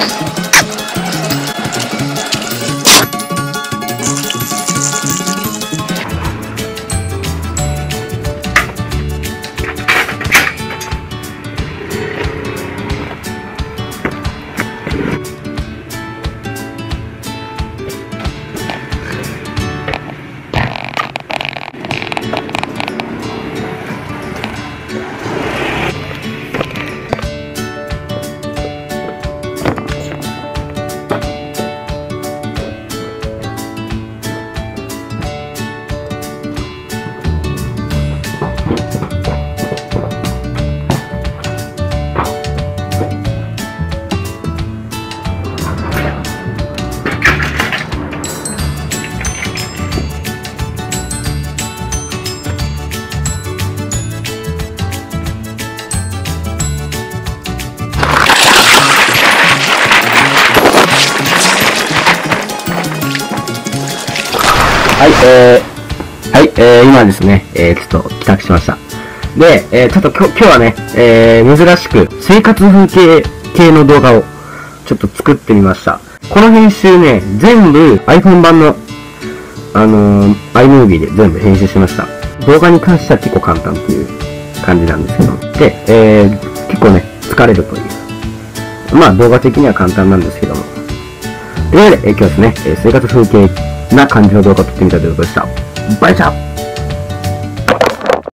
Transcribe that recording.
はい、今ですね、ちょっと帰宅しました。で、ちょっと今日はね、珍しく生活風景系の動画をちょっと作ってみました。この編集ね、全部 iPhone 版の、iMovie で全部編集しました。動画に関しては結構簡単っていう感じなんですけども。で、結構ね、疲れるという。まあ動画的には簡単なんですけども。というわけで、今日ですね、生活風景な感じの動画を撮ってみたということでした。バイチャー。